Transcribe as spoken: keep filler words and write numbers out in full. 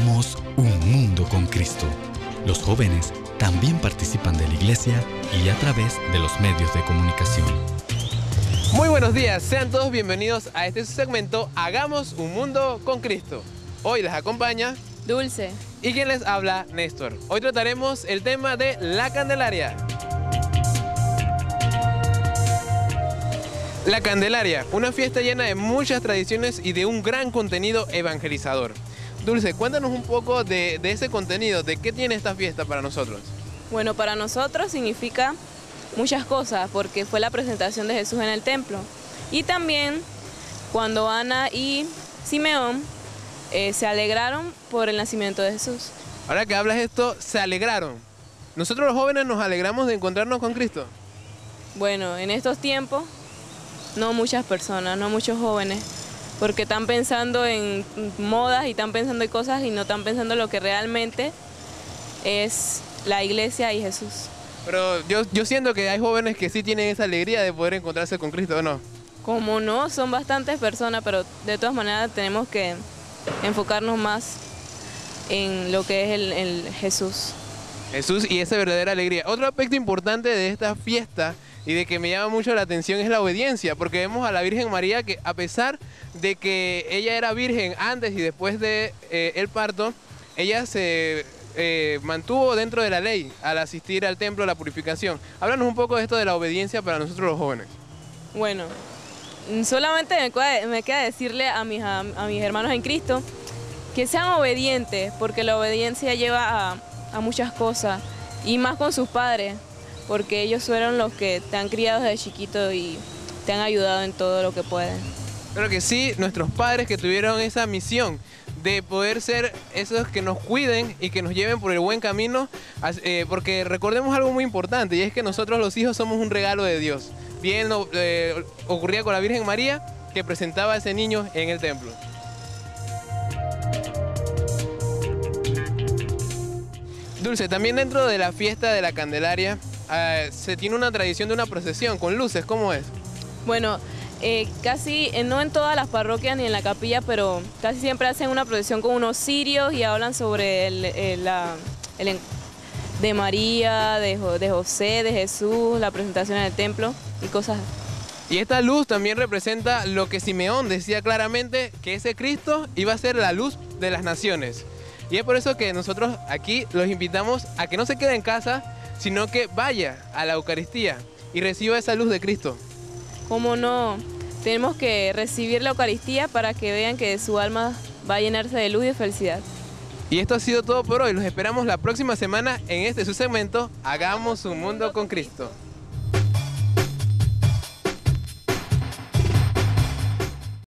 Hagamos un mundo con Cristo. Los jóvenes también participan de la iglesia y a través de los medios de comunicación. Muy buenos días, sean todos bienvenidos a este segmento Hagamos un mundo con Cristo. Hoy les acompaña Dulce. Y quien les habla, Néstor. Hoy trataremos el tema de la Candelaria. La Candelaria, una fiesta llena de muchas tradiciones y de un gran contenido evangelizador. Dulce, cuéntanos un poco de, de ese contenido, de qué tiene esta fiesta para nosotros. Bueno, para nosotros significa muchas cosas, porque fue la presentación de Jesús en el templo. Y también cuando Ana y Simeón eh, se alegraron por el nacimiento de Jesús. Ahora que hablas esto, se alegraron. ¿Nosotros los jóvenes nos alegramos de encontrarnos con Cristo? Bueno, en estos tiempos, no muchas personas, no muchos jóvenes, porque están pensando en modas y están pensando en cosas y no están pensando en lo que realmente es la iglesia y Jesús. Pero yo, yo siento que hay jóvenes que sí tienen esa alegría de poder encontrarse con Cristo, ¿o no? Como no, son bastantes personas, pero de todas maneras tenemos que enfocarnos más en lo que es el, el Jesús. Jesús y esa verdadera alegría. Otro aspecto importante de esta fiesta y de que me llama mucho la atención es la obediencia, porque vemos a la Virgen María que a pesar de que ella era virgen antes y después de eh, el parto, ella se eh, mantuvo dentro de la ley al asistir al templo de la purificación. Háblanos un poco de esto de la obediencia para nosotros los jóvenes. Bueno, solamente me queda, me queda decirle a mis, a, a mis hermanos en Cristo que sean obedientes, porque la obediencia lleva a, a muchas cosas, y más con sus padres, porque ellos fueron los que te han criado desde chiquito y te han ayudado en todo lo que pueden. Claro que sí, nuestros padres que tuvieron esa misión de poder ser esos que nos cuiden y que nos lleven por el buen camino, eh, porque recordemos algo muy importante, y es que nosotros los hijos somos un regalo de Dios. Bien eh, ocurría con la Virgen María, que presentaba a ese niño en el templo. Dulce, también dentro de la fiesta de la Candelaria eh, se tiene una tradición de una procesión con luces, ¿cómo es? Bueno, eh, casi, eh, no en todas las parroquias ni en la capilla, pero casi siempre hacen una procesión con unos cirios y hablan sobre el, el, la, el, de María, de, de José, de Jesús, la presentación en el templo y cosas así. Y esta luz también representa lo que Simeón decía claramente, que ese Cristo iba a ser la luz de las naciones. Y es por eso que nosotros aquí los invitamos a que no se quede en casa, sino que vaya a la Eucaristía y reciba esa luz de Cristo. ¿Cómo no? Tenemos que recibir la Eucaristía para que vean que su alma va a llenarse de luz y de felicidad. Y esto ha sido todo por hoy. Los esperamos la próxima semana en este su segmento Hagamos un mundo con Cristo.